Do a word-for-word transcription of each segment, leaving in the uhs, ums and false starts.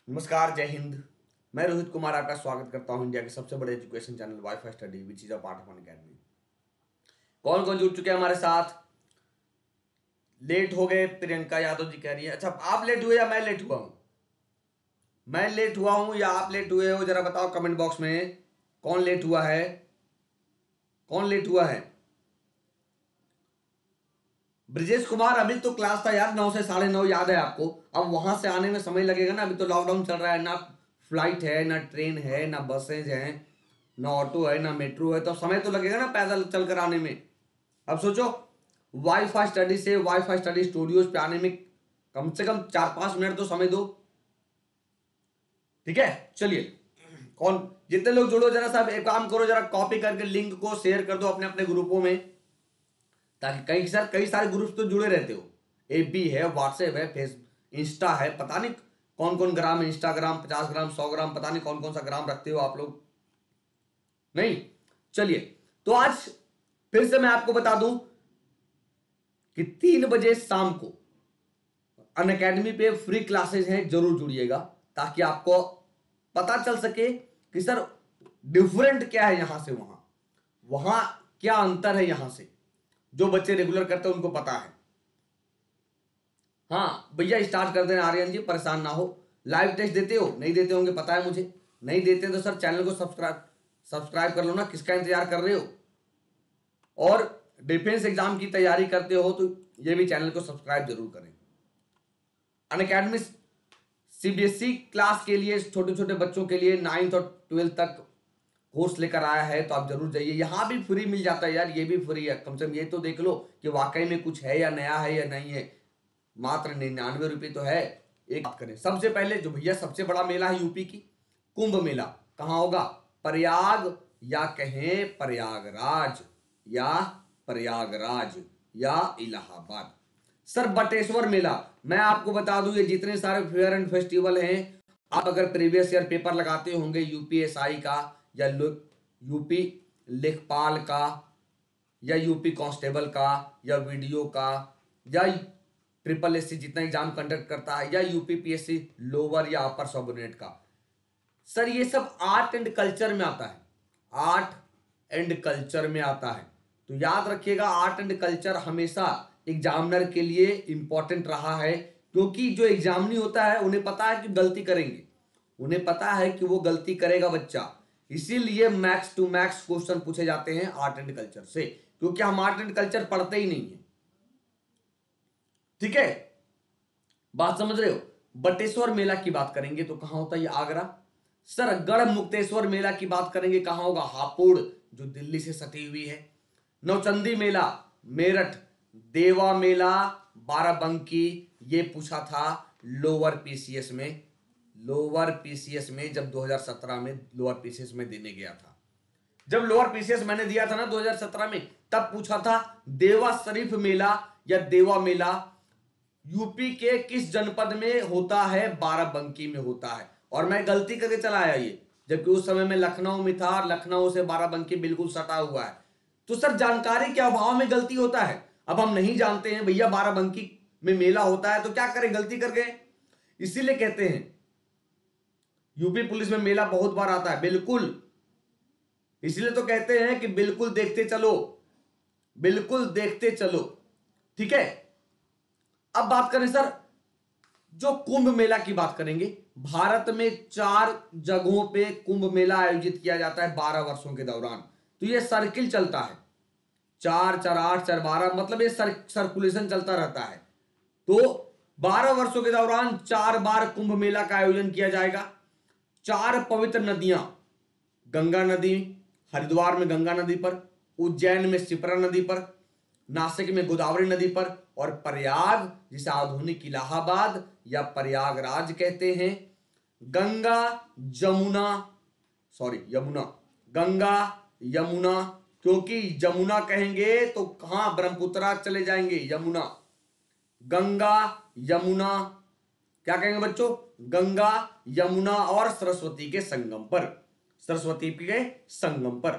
नमस्कार, जय हिंद। मैं रोहित कुमार आपका स्वागत करता हूं इंडिया के सबसे बड़े education channel wifi study which is a part of Unacademy. कौन कौन जुड़ चुके हैं हमारे साथ? लेट हो गए, प्रियंका यादव जी कह रही है। अच्छा, आप लेट हुए या मैं लेट हुआ हूं? मैं लेट हुआ हूं या आप लेट हुए हो? जरा बताओ कमेंट बॉक्स में। कौन लेट हुआ है? कौन लेट हुआ है? ब्रजेश कुमार, अभी तो क्लास था यार, नौ से साढ़े नौ, याद है आपको। अब वहां से आने में समय लगेगा ना, अभी तो लॉकडाउन चल रहा है ना। फ्लाइट है ना, ट्रेन है ना, बसेज हैं ना, ऑटो है ना, मेट्रो है, तो समय तो लगेगा ना पैदल चलकर आने में। अब सोचो, वाईफाई स्टडी से वाईफाई स्टडी स्टूडियोज पे आने में कम से कम चार पांच मिनट तो समय दो। ठीक है, चलिए। कौन जितने लोग जुड़ो, जरा सा एक काम करो, जरा कॉपी करके लिंक को शेयर कर दो अपने अपने ग्रुपों में, ताकि कई सर कई सारे ग्रुप्स तो जुड़े रहते हो। एबी है, व्हाट्सएप है, फेस इंस्टा है, पता नहीं कौन कौन ग्राम, इंस्टाग्राम पचास ग्राम, सौ ग्राम, पता नहीं कौन कौन सा ग्राम रखते हो आप लोग। नहीं, चलिए। तो आज फिर से मैं आपको बता दूं कि तीन बजे शाम को अनअकैडमी पे फ्री क्लासेस हैं, जरूर जुड़िएगा, ताकि आपको पता चल सके कि सर डिफरेंट क्या है यहां से वहां, वहां क्या अंतर है यहां से। जो बच्चे रेगुलर करते हैं उनको पता है। हाँ भैया, स्टार्ट कर देना आर्यन जी, परेशान ना हो। लाइव टेस्ट देते हो? नहीं देते होंगे, पता है मुझे। नहीं देते तो सर चैनल को सब्सक्राइब सब्सक्राइब कर लो ना, किसका इंतजार कर रहे हो? और डिफेंस एग्जाम की तैयारी करते हो तो ये भी चैनल को सब्सक्राइब जरूर करें। अनअकैडमी सीबीएसई क्लास के लिए, छोटे छोटे बच्चों के लिए नाइन्थ और ट्वेल्थ तक कोर्स लेकर आया है, तो आप जरूर जाइए। यहां भी फ्री मिल जाता है यार, ये भी फ्री है। कम से कम ये तो देख लो कि वाकई में कुछ है या नया है या नहीं है। मात्र निन्यानवे रुपये तो है। एक बात करें, सबसे पहले जो भैया सबसे बड़ा मेला है यूपी की, कुंभ मेला, कहां होगा? प्रयाग, या कहें प्रयागराज, या प्रयागराज, या इलाहाबाद। सर बटेश्वर मेला, मैं आपको बता दूं, ये जितने सारे फेयर एंड फेस्टिवल हैं, आप अगर प्रीवियस ईयर पेपर लगाते होंगे यूपीएसआई का, या यूपी लेखपाल का, या यूपी कांस्टेबल का, या वीडियो का, या ट्रिपल एस सी जितना एग्जाम कंडक्ट करता है, या यूपीपीएससी लोअर या अपर सबऑर्डिनेट का, सर ये सब आर्ट एंड कल्चर में आता है। आर्ट एंड कल्चर में आता है, तो याद रखिएगा, आर्ट एंड कल्चर हमेशा एग्जामिनर के लिए इंपॉर्टेंट रहा है, क्योंकि जो एग्जामिनी होता है उन्हें पता है कि गलती करेंगे, उन्हें पता है कि वो गलती करेगा बच्चा, इसीलिए मैक्स टू मैक्स क्वेश्चन पूछे जाते हैं आर्ट एंड कल्चर से, क्योंकि हम आर्ट एंड कल्चर पढ़ते ही नहीं है। ठीक है, बात समझ रहे हो? बटेश्वर मेला की बात करेंगे तो कहां होता है? ये आगरा। सर गढ़ मुक्तेश्वर मेला की बात करेंगे, कहां होगा? हापुड़, जो दिल्ली से सटी हुई है। नौचंदी मेला मेरठ। देवा मेला बाराबंकी, ये पूछा था लोअर पीसीएस में। लोअर पीसीएस में जब दो हज़ार सत्रह में लोअर पीसीएस में देने गया था, जब लोअर पीसीएस मैंने दिया था ना दो हज़ार सत्रह में, तब पूछा था देवा शरीफ मेला या देवा मेला यूपी के किस जनपद में होता है? बाराबंकी में होता है। और मैं गलती करके चला आया ये, जबकि उस समय में लखनऊ में था, और लखनऊ से बाराबंकी बिल्कुल सटा हुआ है। तो सर जानकारी के अभाव में गलती होता है। अब हम नहीं जानते हैं भैया बाराबंकी में मेला होता है, तो क्या करें, गलती कर गए। इसीलिए कहते हैं यूपी पुलिस में मेला बहुत बार आता है, बिल्कुल। इसलिए तो कहते हैं कि बिल्कुल देखते चलो, बिल्कुल देखते चलो। ठीक है, अब बात करें सर, जो कुंभ मेला की बात करेंगे, भारत में चार जगहों पे कुंभ मेला आयोजित किया जाता है बारह वर्षों के दौरान। तो ये सर्किल चलता है, चार चार आठ चार बारह, मतलब ये सर, सर्कुलेशन चलता रहता है। तो बारह वर्षों के दौरान चार बार कुंभ मेला का आयोजन किया जाएगा। चार पवित्र नदियां, गंगा नदी हरिद्वार में गंगा नदी पर, उज्जैन में शिप्रा नदी पर, नासिक में गोदावरी नदी पर, और प्रयाग, जिसे आधुनिक इलाहाबाद या प्रयागराज कहते हैं, गंगा जमुना, सॉरी यमुना, गंगा यमुना, क्योंकि जमुना कहेंगे तो कहां ब्रह्मपुत्रा चले जाएंगे, यमुना, गंगा यमुना, क्या कहेंगे बच्चों? गंगा यमुना और सरस्वती के संगम पर, सरस्वती के संगम पर।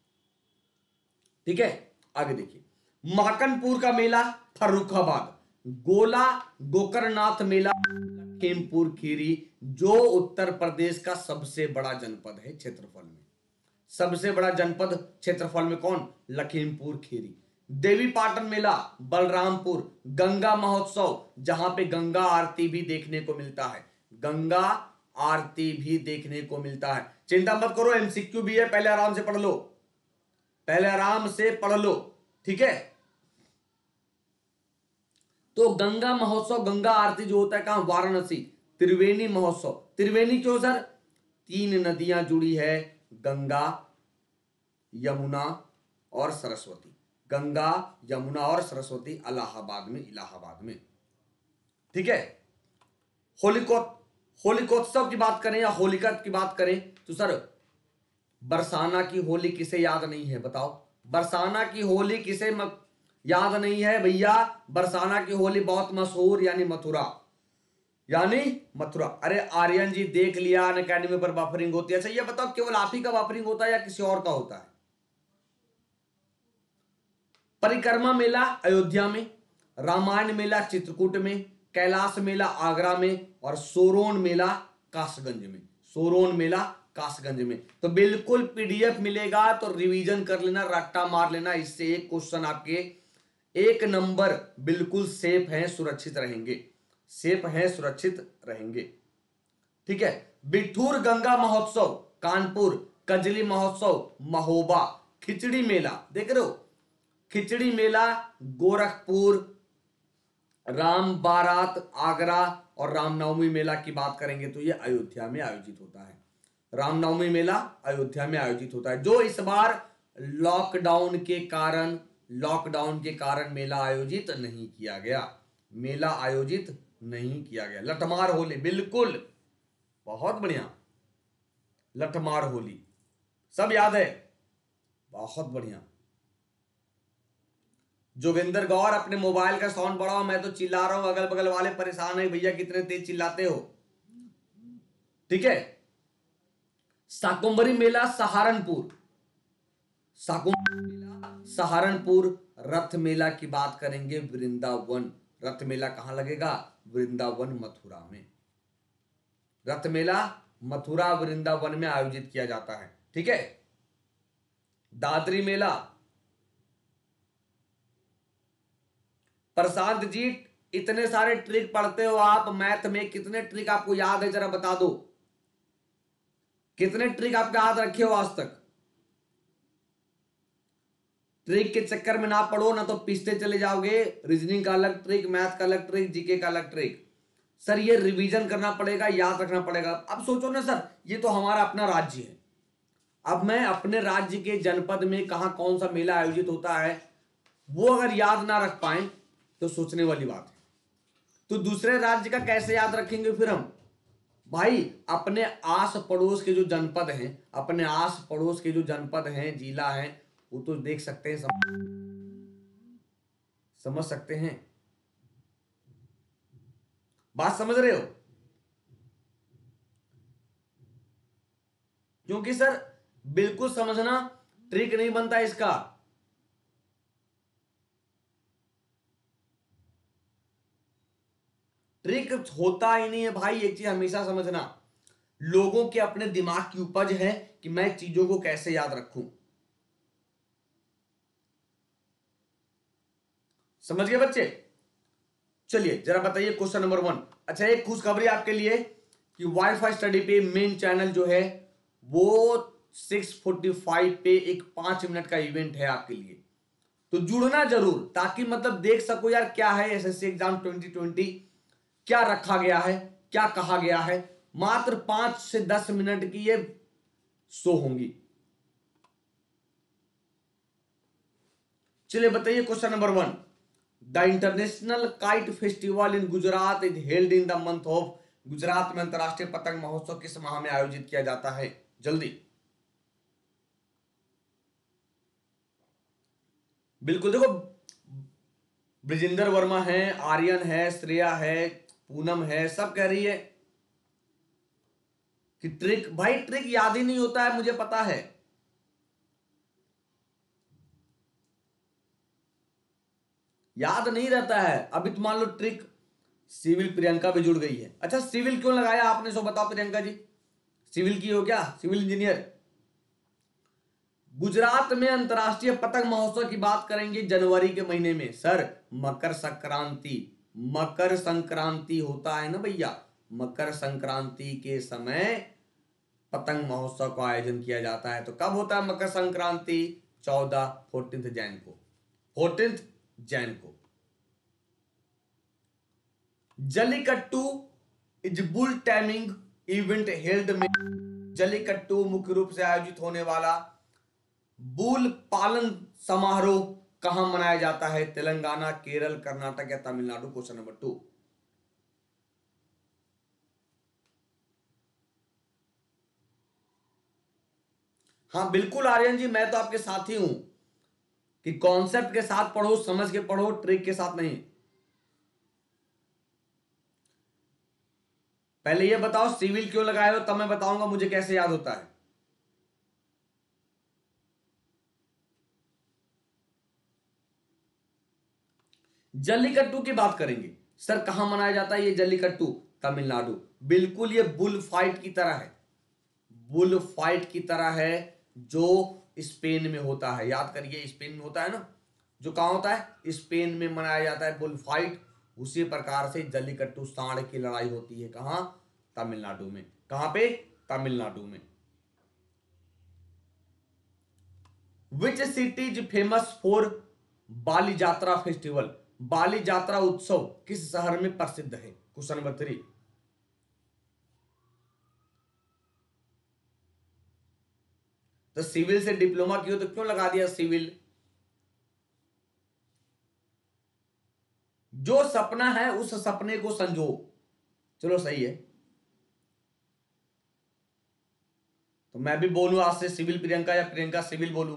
ठीक है, आगे देखिए, माकनपुर का मेला फर्रुखाबाद, गोला गोकरनाथ मेला लखीमपुर खीरी, जो उत्तर प्रदेश का सबसे बड़ा जनपद है क्षेत्रफल में। सबसे बड़ा जनपद क्षेत्रफल में कौन? लखीमपुर खीरी। देवी पाटन मेला बलरामपुर। गंगा महोत्सव, जहां पे गंगा आरती भी देखने को मिलता है, गंगा आरती भी देखने को मिलता है। चिंता मत करो, एमसीक्यू भी है, पहले आराम से पढ़ लो, पहले आराम से पढ़ लो, ठीक है। तो गंगा महोत्सव, गंगा आरती जो होता है कहां? वाराणसी। त्रिवेणी महोत्सव, त्रिवेणी क्यों सर? तीन नदियां जुड़ी है, गंगा, यमुना और सरस्वती। गंगा, यमुना और सरस्वती इलाहाबाद में, इलाहाबाद में, ठीक है। होलिको होलिकोत्सव की बात करें या होलिका की बात करें तो सर, बरसाना की होली किसे याद नहीं है बताओ? बरसाना की होली किसे म... याद नहीं है भैया? बरसाना की होली बहुत मशहूर, यानी मथुरा, यानी मथुरा। अरे आर्यन जी देख लिया, अनअकैडमी पर बफरिंग होती है। अच्छा ये बताओ, केवल आप ही का बफरिंग होता है या किसी और का होता है? परिक्रमा मेला अयोध्या में, रामायण मेला चित्रकूट में, कैलाश मेला आगरा में और सोरोन मेला कासगंज में। सोरोन मेला कासगंज में। तो बिल्कुल पीडीएफ मिलेगा तो रिवीजन कर लेना, रट्टा मार लेना, इससे एक क्वेश्चन आपके एक नंबर बिल्कुल सेफ हैं, सुरक्षित रहेंगे, सेफ हैं, सुरक्षित रहेंगे, ठीक है। बिठूर गंगा महोत्सव कानपुर, कजली महोत्सव महोबा, खिचड़ी मेला देख रहे हो, खिचड़ी मेला गोरखपुर, राम बारात आगरा और रामनवमी मेला की बात करेंगे तो ये अयोध्या में आयोजित होता है। रामनवमी मेला अयोध्या में आयोजित होता है, जो इस बार लॉकडाउन के कारण लॉकडाउन के कारण मेला आयोजित नहीं किया गया, मेला आयोजित नहीं किया गया। लठमार होली, बिल्कुल बहुत बढ़िया, लठमार होली सब याद है, बहुत बढ़िया। जोगिंदर गौर, अपने मोबाइल का साउंड बढ़ाओ, मैं तो चिल्ला रहा हूं, अगल बगल वाले परेशान है, भैया कितने तेज चिल्लाते हो, ठीक है। शाकुंभरी मेला सहारनपुर, शाकुंभरी मेला सहारनपुर। रथ मेला की बात करेंगे वृंदावन, रथ मेला कहां लगेगा? वृंदावन मथुरा में। रथ मेला मथुरा वृंदावन में आयोजित किया जाता है, ठीक है। दादरी मेला, प्रशांत जी इतने सारे ट्रिक पढ़ते हो आप मैथ में, कितने ट्रिक आपको याद है जरा बता दो, कितने ट्रिक आपके याद रखे हो आज तक? ट्रिक के चक्कर में ना पढ़ो, ना तो पिछते चले जाओगे। रीजनिंग का अलग ट्रिक, मैथ का अलग ट्रिक, जीके का अलग ट्रिक। सर ये रिवीजन करना पड़ेगा, याद रखना पड़ेगा। अब सोचो ना सर, ये तो हमारा अपना राज्य है, अब मैं अपने राज्य के जनपद में कहां कौन सा मेला आयोजित होता है वो अगर याद ना रख पाए तो सोचने वाली बात है। तो दूसरे राज्य का कैसे याद रखेंगे फिर हम? भाई अपने आस पड़ोस के जो जनपद हैं, अपने आस पड़ोस के जो जनपद हैं, जिला हैं, वो तो देख सकते हैं, समझ, समझ सकते हैं, बात समझ रहे हो? क्योंकि सर बिल्कुल समझना ट्रिक नहीं बनता इसका। ट्रिक होता ही नहीं है भाई, एक चीज हमेशा समझना, लोगों के अपने दिमाग की उपज है कि मैं चीजों को कैसे याद रखूं। समझ गए बच्चे? चलिए जरा बताइए क्वेश्चन नंबर वन। अच्छा एक खुशखबरी आपके लिए कि वाईफाई स्टडी पे मेन चैनल जो है वो सिक्स फोर्टी फाइव पे एक पांच मिनट का इवेंट है आपके लिए, तो जुड़ना जरूर, ताकि मतलब देख सको यार क्या है एसएससी एग्जाम ट्वेंटी ट्वेंटी, क्या रखा गया है, क्या कहा गया है। मात्र पांच से दस मिनट की ये शो होंगी। चलिए बताइए question number one. The international kite festival in Gujarat is held in the month of, Gujarat में अंतरराष्ट्रीय पतंग महोत्सव किस माह में आयोजित किया जाता है? जल्दी, बिल्कुल देखो, ब्रिजिंदर वर्मा है, आर्यन है, श्रेया है, पूनम है, सब कह रही है कि ट्रिक, भाई ट्रिक याद ही नहीं होता है, मुझे पता है। याद नहीं रहता है। अभी तो मान लो ट्रिक सिविल प्रियंका भी जुड़ गई है। अच्छा, सिविल क्यों लगाया आपने, सो बताओ प्रियंका जी, सिविल की हो क्या, सिविल इंजीनियर। गुजरात में अंतरराष्ट्रीय पतंग महोत्सव की बात करेंगे जनवरी के महीने में। सर मकर संक्रांति, मकर संक्रांति होता है ना भैया, मकर संक्रांति के समय पतंग महोत्सव का आयोजन किया जाता है। तो कब होता है मकर संक्रांति, चौदह फोर्टीन जैन को, फोर्टीन जैन को। Jallikattu is bull taming event held में, जल्लीकट्टू मुख्य रूप से आयोजित होने वाला बुल पालन समारोह कहां मनाया जाता है, तेलंगाना, केरल, कर्नाटक या तमिलनाडु। Question number two. हाँ बिल्कुल आर्यन जी, मैं तो आपके साथ ही हूं कि कॉन्सेप्ट के साथ पढ़ो, समझ के पढ़ो, ट्रिक के साथ नहीं। पहले ये बताओ सिविल क्यों लगाए हो, तब मैं बताऊंगा मुझे कैसे याद होता है। जल्लीकट्टू की बात करेंगे, सर कहां मनाया जाता है ये जल्लीकट्टू, तमिलनाडु। बिल्कुल ये बुल फाइट की तरह है, बुल फाइट की तरह है जो स्पेन में होता है। याद करिए स्पेन में होता है ना, जो कहां होता है, स्पेन में मनाया जाता है बुल फाइट। उसी प्रकार से जल्लीकट्टू सांड की लड़ाई होती है कहां, तमिलनाडु में। कहां पे, तमिलनाडु में। Which city is famous for Bali Yatra festival, बाली यात्रा उत्सव किस शहर में प्रसिद्ध है। Question number three. तो सिविल से डिप्लोमा की हो तो क्यों लगा दिया सिविल। जो सपना है उस सपने को संजो, चलो सही है। तो मैं भी बोलूं आज से सिविल प्रियंका या प्रियंका सिविल बोलूं।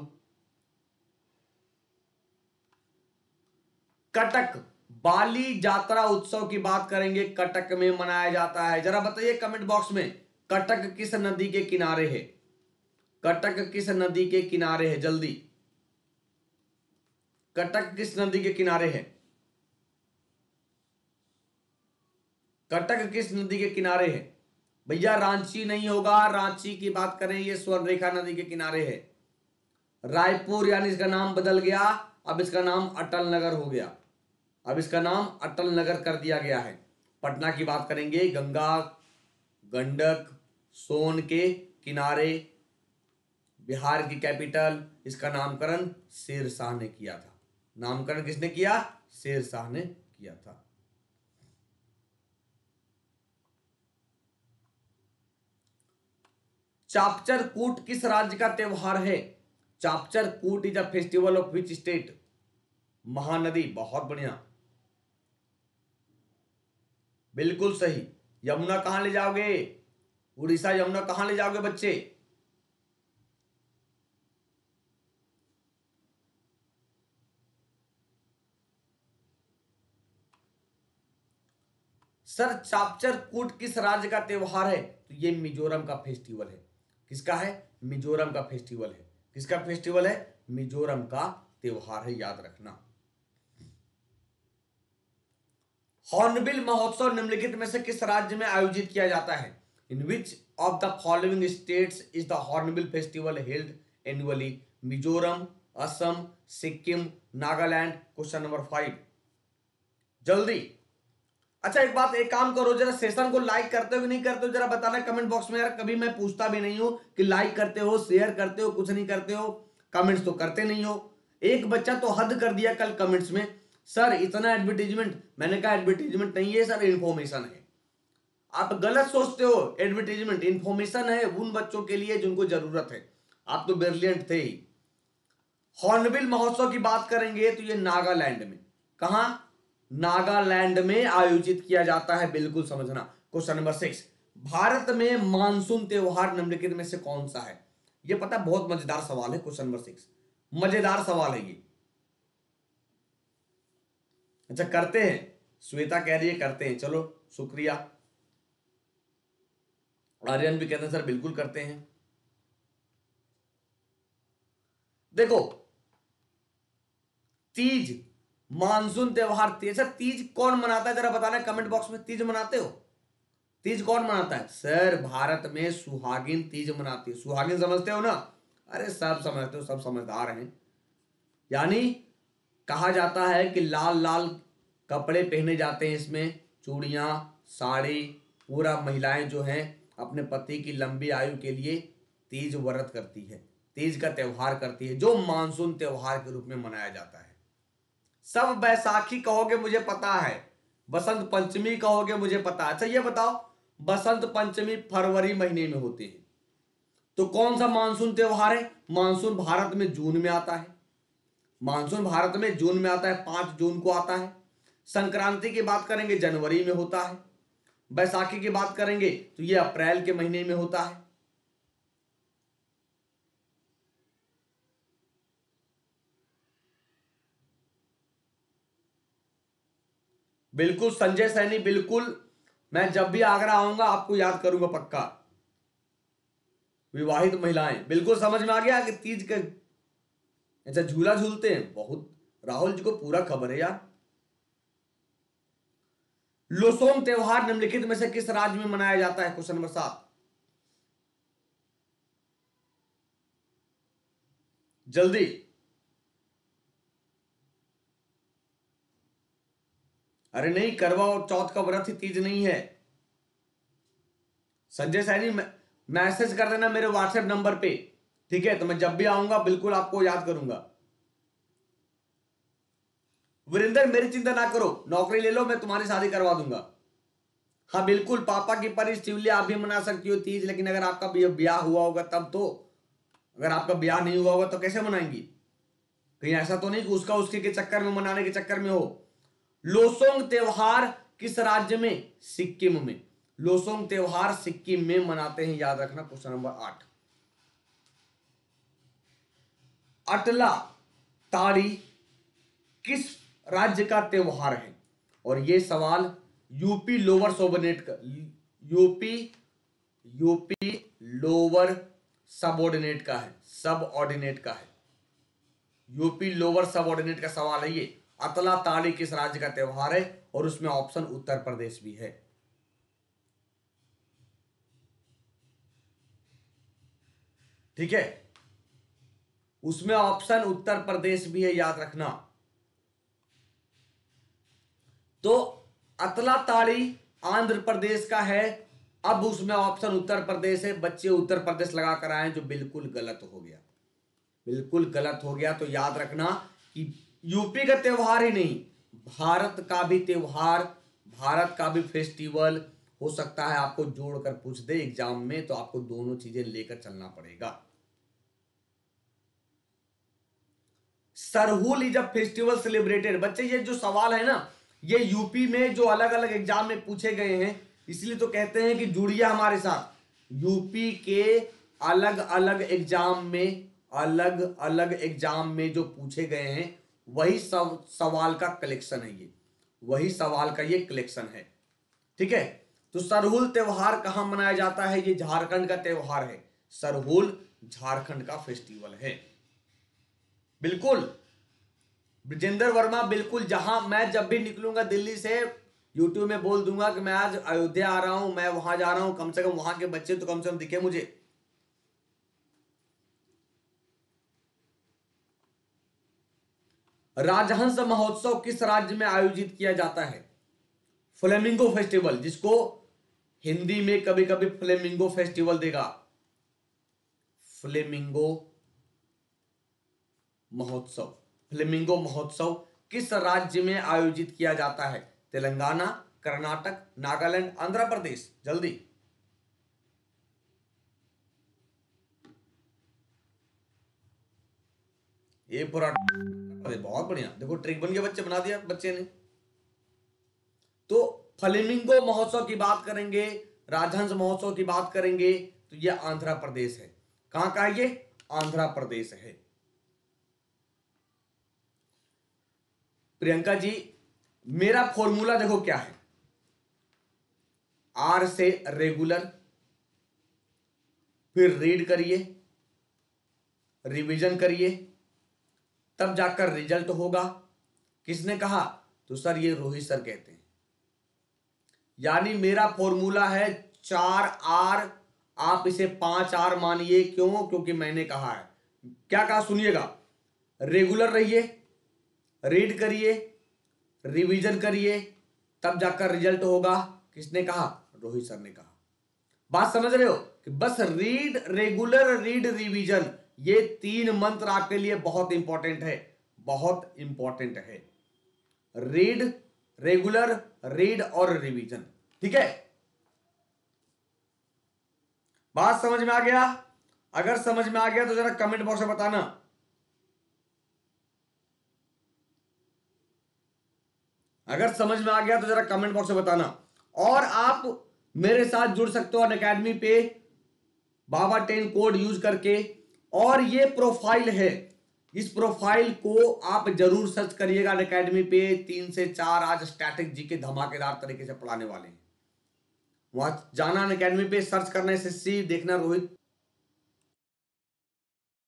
कटक बाली यात्रा उत्सव की बात करेंगे, कटक में मनाया जाता है। जरा बताइए कमेंट बॉक्स में, कटक किस नदी के किनारे है, कटक किस नदी के किनारे है, जल्दी। कटक किस नदी के किनारे है, कटक किस नदी के किनारे है। भैया रांची नहीं होगा, रांची की बात करें ये स्वर्णरेखा नदी के किनारे है। रायपुर यानी इसका नाम बदल गया, अब इसका नाम अटल नगर हो गया, अब इसका नाम अटल नगर कर दिया गया है। पटना की बात करेंगे, गंगा गंडक सोन के किनारे, बिहार की कैपिटल। इसका नामकरण शेरशाह ने किया था। नामकरण किसने किया, शेरशाह ने किया था। चापचर कूट किस राज्य का त्योहार है, Chapchar Kut is a festival of which state, Mahanadi. बहुत बढ़िया, बिल्कुल सही। यमुना कहां ले जाओगे, उड़ीसा यमुना कहां ले जाओगे बच्चे। सर चापचर कूट किस राज्य का त्योहार है, तो ये मिजोरम का फेस्टिवल है। किसका है, मिजोरम का फेस्टिवल है। किसका फेस्टिवल है, मिजोरम का त्योहार है, याद रखना। हॉर्नबिल महोत्सव निम्नलिखित में से किस राज्य में आयोजित किया जाता है, in which of the following states is the hornbill festival held annually, Mizoram, Assam, Sikkim, Nagaland. Question number five, जल्दी। अच्छा एक बात, एक काम करो, जरा सेशन को लाइक करते हो कि नहीं करते हो, जरा बताना कमेंट बॉक्स में। यार कभी मैं पूछता भी नहीं हूं कि लाइक करते हो, शेयर करते हो, कुछ नहीं करते हो, कमेंट्स तो करते नहीं हो। एक बच्चा तो हद कर दिया कल कमेंट्स में, सर इतना एडवर्टीजमेंट। मैंने कहा एडवर्टीजमेंट नहीं है सर, इन्फॉर्मेशन है। आप गलत सोचते हो, एडवर्टीजमेंट इन्फॉर्मेशन है उन बच्चों के लिए जिनको जरूरत है। आप तो ब्रिलियंट थे ही। हॉर्नबिल महोत्सव की बात करेंगे तो ये नागालैंड में, कहां, नागालैंड में आयोजित किया जाता है, बिल्कुल समझना। क्वेश्चन नंबर सिक्स, भारत में मानसून त्योहार निम्नलिखित में से कौन सा है। यह पता बहुत मजेदार सवाल है, क्वेश्चन नंबर सिक्स मजेदार सवाल है ये। अच्छा करते हैं, श्वेता कह रही है करते हैं, चलो शुक्रिया। आर्यन भी कहते हैं सर बिल्कुल करते हैं। देखो तीज मानसून त्योहार तीज। तीज कौन मनाता है जरा बताना कमेंट बॉक्स में। तीज मनाते हो? तीज कौन मनाता है? सर भारत में सुहागिन तीज मनाती है। सुहागिन समझते हो ना? अरे सब समझते हो, सब समझदार हैं। यानी कहा जाता है कि लाल लाल कपड़े पहने जाते हैं, इसमें चूड़ियां, साड़ी, पूरा महिलाएं जो हैं अपने पति की लंबी आयु के लिए तीज व्रत करती है, तीज का त्योहार करती है, जो मानसून त्योहार के रूप में मनाया जाता है। सब बैसाखी कहोगे मुझे पता है, बसंत पंचमी कहोगे मुझे पता है। अच्छा ये बताओ, बसंत पंचमी फरवरी महीने में होती है, तो कौन सा मानसून त्योहार है? मानसून भारत में जून में आता है। मानसून भारत में जून में आता है, पांच जून को आता है। संक्रांति की बात करेंगे जनवरी में होता है। बैसाखी की बात करेंगे तो यह अप्रैल के महीने में होता है। बिल्कुल संजय सैनी, बिल्कुल मैं जब भी आगरा आऊंगा आपको याद करूंगा पक्का। विवाहित महिलाएं, बिल्कुल समझ में आ गया कि तीज के अच्छा झूला झूलते हैं। बहुत राहुल जी को पूरा खबर है यार। लोसोंग त्योहार निम्नलिखित में से किस राज्य में मनाया जाता है? क्वेश्चन नंबर सात, जल्दी। अरे नहीं, करवा और चौथ का व्रत ही तीज नहीं है। संजय सैनी मैसेज कर देना मेरे व्हाट्सएप नंबर पे, ठीक है? तो मैं जब भी आऊंगा बिल्कुल आपको याद करूंगा। वीरेंद्र मेरी चिंता ना करो, नौकरी ले लो, मैं तुम्हारी शादी करवा दूंगा। हाँ बिल्कुल, पापा की परिस्थिति आप भी मना सकती हो तीज, लेकिन अगर आपका ब्याह हुआ होगा तब तो। अगर आपका ब्याह नहीं हुआ होगा तो कैसे मनाएंगी? कहीं ऐसा तो नहीं कि उसका उसके के चक्कर में, मनाने के चक्कर में हो। लोसोंग त्योहार किस राज्य में? सिक्किम में। लोसोंग त्योहार सिक्किम में मनाते हैं, याद रखना। क्वेश्चन नंबर आठ, अटला ताड़ी किस राज्य का त्योहार है? और यह सवाल यूपी लोअर सबऑर्डिनेट का, यूपी यूपी लोअर सबऑर्डिनेट का है, सब ऑर्डिनेट का है। यूपी लोअर सबऑर्डिनेट का सवाल है ये। अतला ताड़ी किस राज्य का त्योहार है? और उसमें ऑप्शन उत्तर प्रदेश भी है। ठीक है, उसमें ऑप्शन उत्तर प्रदेश भी है, याद रखना। तो अतला ताड़ी आंध्र प्रदेश का है, अब उसमें ऑप्शन उत्तर प्रदेश है। बच्चे उत्तर प्रदेश लगा कर आए, जो बिल्कुल गलत हो गया, बिल्कुल गलत हो गया। तो याद रखना कि यूपी का त्योहार ही नहीं, भारत का भी त्योहार, भारत का भी फेस्टिवल हो सकता है आपको जोड़कर पूछ दे एग्जाम में, तो आपको दोनों चीजें लेकर चलना पड़ेगा। Sarhul is a festival celebrated. बच्चे ये जो सवाल है ना, ये यूपी में जो अलग अलग एग्जाम में पूछे गए हैं, इसलिए तो कहते हैं कि जुड़िए हमारे साथ। यूपी के अलग अलग एग्जाम में, अलग अलग एग्जाम में जो पूछे गए हैं, वही सब सवाल का कलेक्शन है ये, वही सवाल का ये कलेक्शन है। ठीक है, तो सरहुल त्योहार कहां मनाया जाता है? ये झारखंड का त्योहार है। सरहुल झारखंड का फेस्टिवल है। बिल्कुल ब्रजेंद्र वर्मा, बिल्कुल। जहां मैं जब भी निकलूंगा दिल्ली से, यूट्यूब में बोल दूंगा कि मैं आज अयोध्या आ रहा हूं, मैं वहां जा रहा हूं, कम से कम वहां के बच्चे तो कम से कम दिखे मुझे। राजहंस महोत्सव किस राज्य में आयोजित किया जाता है? फ्लेमिंगो फेस्टिवल, जिसको हिंदी में कभी कभी फ्लेमिंगो फेस्टिवल देगा। फ्लेमिंगो महोत्सव, फ्लेमिंगो महोत्सव किस राज्य में आयोजित किया जाता है? तेलंगाना, कर्नाटक, नागालैंड, आंध्र प्रदेश। जल्दी। ये पूरा बहुत बढ़िया, देखो ट्रिक बन गया, बच्चे बना दिया बच्चे ने। तो फ्लेमिंगो महोत्सव की बात करेंगे, राजहंस महोत्सव की बात करेंगे, तो यह आंध्र प्रदेश है। कहां का है ये? आंध्र प्रदेश है। प्रियंका जी, मेरा फॉर्मूला देखो क्या है। आर से रेगुलर, फिर रीड करिए, रिवीजन करिए, तब जाकर रिजल्ट होगा। किसने कहा? तो सर ये रोहित सर कहते हैं। यानी मेरा फॉर्मूला है चार आर, आप इसे पांच आर मानिए। क्यों? क्योंकि मैंने कहा है। क्या कहा? सुनिएगा, रेगुलर रहिए, रीड करिए, रिवीजन करिए, तब जाकर रिजल्ट होगा। किसने कहा? रोहित सर ने कहा। बात समझ रहे हो कि बस रीड, रेगुलर, रीड, रिवीजन, ये तीन मंत्र आपके लिए बहुत इंपॉर्टेंट है, बहुत इंपॉर्टेंट है। रीड, रेगुलर, रीड और रिवीजन। ठीक है, बात समझ में आ गया? अगर समझ में आ गया तो जरा कमेंट बॉक्स में बताना। अगर समझ में आ गया तो जरा कमेंट बॉक्स में बताना। और आप मेरे साथ जुड़ सकते हो अनअकैडमी पे बाबा टेन कोड यूज करके। और ये प्रोफाइल है, इस प्रोफाइल को आप जरूर सर्च करिएगा अनअकैडमी पे। तीन से चार आज स्टैटिक जी के धमाकेदार तरीके से पढ़ाने वाले हैं। वहां जाना, अनअकैडमी पे सर्च करना, एसएससी देखना, रोहित